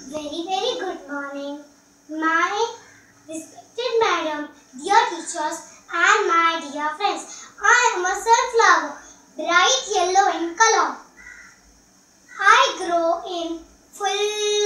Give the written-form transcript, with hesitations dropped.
Very good morning, my respected madam, dear teachers and my dear friends. I am a sunflower, bright yellow in color. I grow in full